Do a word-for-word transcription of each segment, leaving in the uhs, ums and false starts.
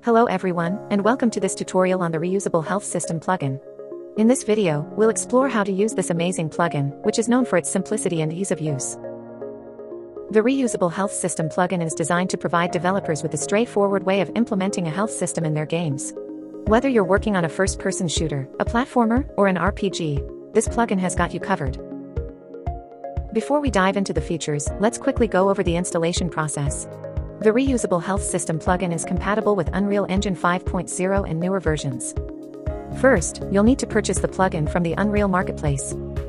Hello everyone, and welcome to this tutorial on the Reusable Health System plugin. In this video, we'll explore how to use this amazing plugin, which is known for its simplicity and ease of use. The Reusable Health System plugin is designed to provide developers with a straightforward way of implementing a health system in their games. Whether you're working on a first-person shooter, a platformer, or an R P G, this plugin has got you covered. Before we dive into the features, let's quickly go over the installation process. The Reusable Health System plugin is compatible with Unreal Engine five point oh and newer versions. First, you'll need to purchase the plugin from the Unreal Marketplace.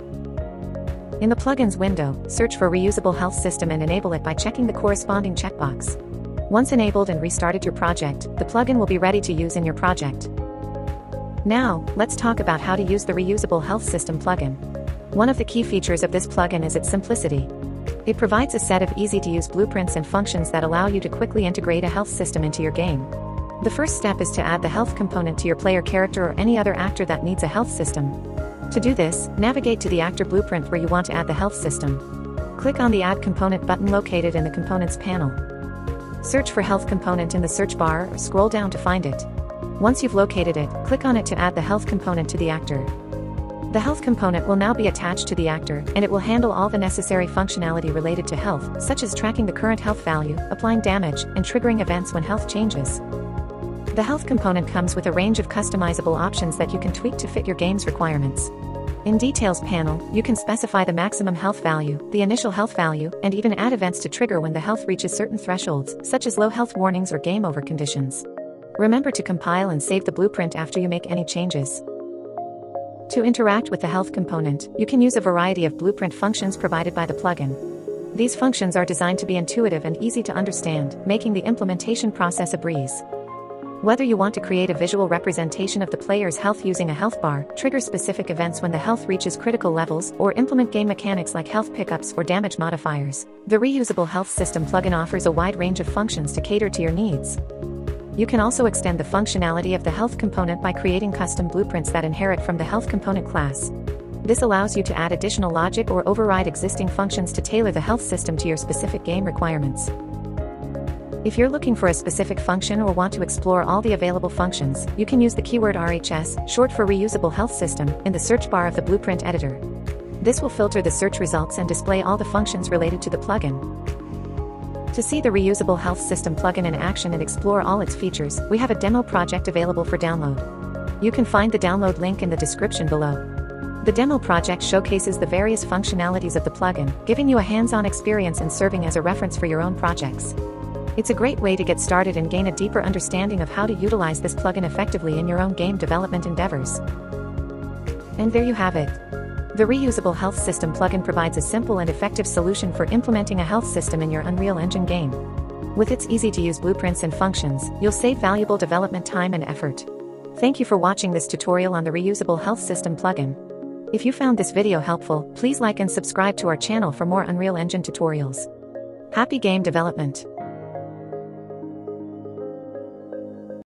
In the Plugins window, search for Reusable Health System and enable it by checking the corresponding checkbox. Once enabled and restarted your project, the plugin will be ready to use in your project. Now, let's talk about how to use the Reusable Health System plugin. One of the key features of this plugin is its simplicity. It provides a set of easy-to-use blueprints and functions that allow you to quickly integrate a health system into your game. The first step is to add the health component to your player character or any other actor that needs a health system. To do this, navigate to the actor blueprint where you want to add the health system. Click on the Add Component button located in the Components panel. Search for Health Component in the search bar or scroll down to find it. Once you've located it, click on it to add the health component to the actor. The health component will now be attached to the actor, and it will handle all the necessary functionality related to health, such as tracking the current health value, applying damage, and triggering events when health changes. The health component comes with a range of customizable options that you can tweak to fit your game's requirements. In Details panel, you can specify the maximum health value, the initial health value, and even add events to trigger when the health reaches certain thresholds, such as low health warnings or game over conditions. Remember to compile and save the blueprint after you make any changes. To interact with the health component, you can use a variety of blueprint functions provided by the plugin. These functions are designed to be intuitive and easy to understand, making the implementation process a breeze. Whether you want to create a visual representation of the player's health using a health bar, trigger specific events when the health reaches critical levels, or implement game mechanics like health pickups or damage modifiers, the Reusable Health System plugin offers a wide range of functions to cater to your needs. You can also extend the functionality of the health component by creating custom blueprints that inherit from the health component class. This allows you to add additional logic or override existing functions to tailor the health system to your specific game requirements. If you're looking for a specific function or want to explore all the available functions, you can use the keyword R H S, short for Reusable Health System, in the search bar of the Blueprint editor. This will filter the search results and display all the functions related to the plugin. To see the Reusable Health System plugin in action and explore all its features, we have a demo project available for download. You can find the download link in the description below. The demo project showcases the various functionalities of the plugin, giving you a hands-on experience and serving as a reference for your own projects. It's a great way to get started and gain a deeper understanding of how to utilize this plugin effectively in your own game development endeavors. And there you have it. The Reusable Health System plugin provides a simple and effective solution for implementing a health system in your Unreal Engine game. With its easy-to-use blueprints and functions, you'll save valuable development time and effort. Thank you for watching this tutorial on the Reusable Health System plugin. If you found this video helpful, please like and subscribe to our channel for more Unreal Engine tutorials. Happy game development!